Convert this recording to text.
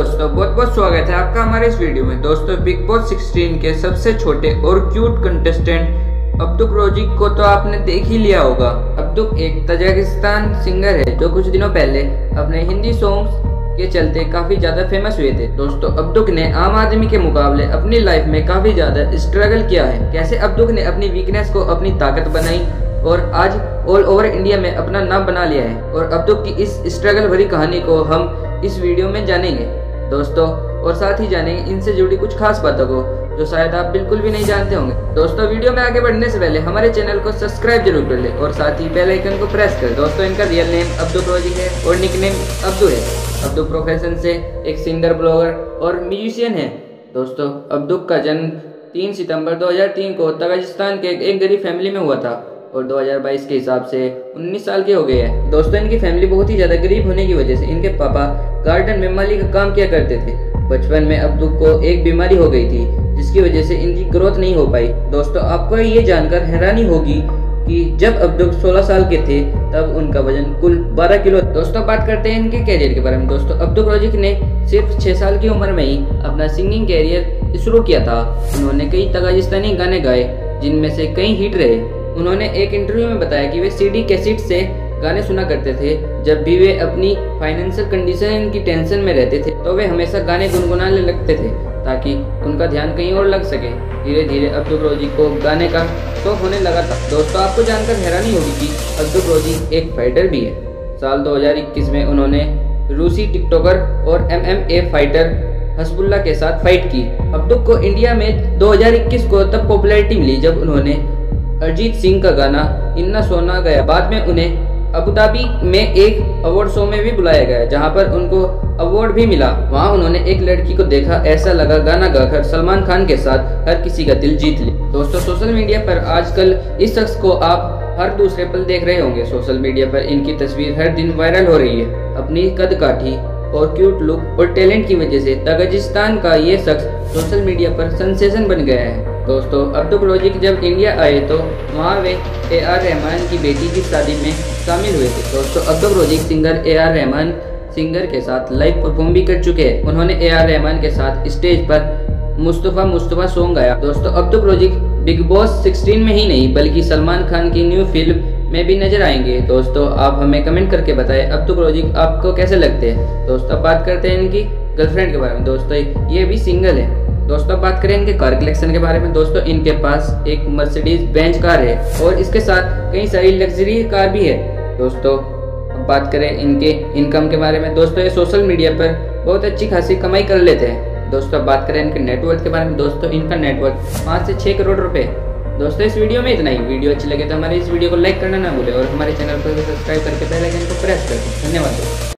दोस्तों, बहुत बहुत स्वागत है आपका हमारे इस वीडियो में। दोस्तों, बिग बॉस 16 के सबसे छोटे और क्यूट कंटेस्टेंट अब्दुक रोजिक को तो आपने देख ही लिया होगा। अब्दुक एक तजाकिस्तान सिंगर है जो कुछ दिनों पहले अपने हिंदी सॉन्ग्स के चलते काफी ज्यादा फेमस हुए थे। दोस्तों, अब्दुक ने आम आदमी के मुकाबले अपनी लाइफ में काफी ज्यादा स्ट्रगल किया है। कैसे अब्दुक ने अपनी वीकनेस को अपनी ताकत बनाई और आज ऑल ओवर इंडिया में अपना नाम बना लिया है। और अब्दुक की इस स्ट्रगल भरी कहानी को हम इस वीडियो में जानेंगे दोस्तों, और साथ ही जानेंगे इनसे जुड़ी कुछ खास बातों को जो शायद आप बिल्कुल भी नहीं जानते होंगे। दोस्तों, वीडियो में आगे बढ़ने से पहले हमारे चैनल को सब्सक्राइब जरूर कर ले और साथ ही बेल आइकन को प्रेस कर। दोस्तों, इनका रियल नेम अब्दुक रोजिक है और निकनेम अब्दू है। अब्दुक प्रोफेशन से एक सिंगर, ब्लॉगर और म्यूजिशियन है। दोस्तों, अब्दुक का जन्म 3 सितंबर 2003 को तजाकिस्तान के एक गरीब फैमिली में हुआ था और 2022 के हिसाब से 19 साल के हो गए हैं। दोस्तों, इनकी फैमिली बहुत ही ज्यादा गरीब होने की वजह से इनके पापा गार्डन में माली का काम किया करते थे। बचपन में अब्दुक को एक बीमारी हो गई थी जिसकी वजह से इनकी ग्रोथ नहीं हो पाई। दोस्तों, आपको ये जानकर हैरानी होगी कि जब अब्दुक 16 साल के थे तब उनका वजन कुल 12 किलो। दोस्तों, बात करते हैं इनके कैरियर के बारे में। दोस्तों, अब्दुक रोजिक ने सिर्फ 6 साल की उम्र में ही अपना सिंगिंग कैरियर शुरू किया था। उन्होंने कई तजाकिस्तानी गाने गाए जिनमें से कई हिट रहे। उन्होंने एक इंटरव्यू में बताया कि वे सीडी कैसेट से गाने सुना करते थे। जब भी वे अपनी फाइनेंशियल कंडीशन की टेंशन में रहते थे तो वे हमेशा गाने गुनगुनाने लगते थे ताकि उनका ध्यान कहीं और लग सके। धीरे धीरे अब्दुक रोजिक को गाने का शौक होने लगा था। दोस्तों, आपको जानकर हैरानी होगी कि अब्दुक रोजिक एक फाइटर भी है। साल 2021 में उन्होंने रूसी टिकटॉकर और MMA फाइटर हसबुल्ला के साथ फाइट की। अब्दुक को इंडिया में 2021 को तब पॉपुलैरिटी मिली जब उन्होंने अरिजीत सिंह का गाना इन्ना सोना गया। बाद में उन्हें अबू धाबी में एक अवार्ड शो में भी बुलाया गया जहां पर उनको अवार्ड भी मिला। वहां उन्होंने एक लड़की को देखा, ऐसा लगा गाना गाकर सलमान खान के साथ हर किसी का दिल जीत लिया। दोस्तों, सोशल मीडिया पर आजकल इस शख्स को आप हर दूसरे पल देख रहे होंगे। सोशल मीडिया पर इनकी तस्वीर हर दिन वायरल हो रही है। अपनी कद काठी और क्यूट लुक और टैलेंट की वजह से तजाकिस्तान का ये शख्स सोशल मीडिया पर सेंसेशन बन गया है। दोस्तों, अब्दुक रोजिक जब इंडिया आए तो वहाँ वे AR रहमान की बेटी की शादी में शामिल हुए थे। दोस्तों, Abdu Rozik singer AR Rahman singer के साथ लाइव परफॉर्म भी कर चुके हैं। उन्होंने AR रहमान के साथ स्टेज पर मुस्तफा सॉन्ग गाया। दोस्तों, अब्दुक रोजिक बिग बॉस 16 में ही नहीं बल्कि सलमान खान की न्यू फिल्म में भी नजर आएंगे। दोस्तों, आप हमें कमेंट करके बताएं अब्दुक रोजिक आपको कैसे लगते हैं। दोस्तों, बात करते हैं इनकी गर्लफ्रेंड के बारे में। दोस्तों, ये भी सिंगल है। दोस्तों, बात करें इनके कार कलेक्शन के बारे में। दोस्तों, इनके पास एक मर्सिडीज बेंज कार है और इसके साथ कई सारी लग्जरी कार भी है। दोस्तों, अब बात करें इनके इनकम के बारे में। दोस्तों, ये सोशल मीडिया पर बहुत अच्छी खासी कमाई कर लेते हैं। दोस्तों, बात करें इनके नेटवर्थ के बारे में। दोस्तों, इनका नेटवर्थ 5 से 6 करोड़ रुपए। दोस्तों, इस वीडियो में इतना ही। वीडियो अच्छी लगे तो हमारे इस वीडियो को लाइक करना ना भूले और हमारे चैनल को सब्सक्राइब करके बेल आइकन को प्रेस कर दें। धन्यवाद दोस्तों।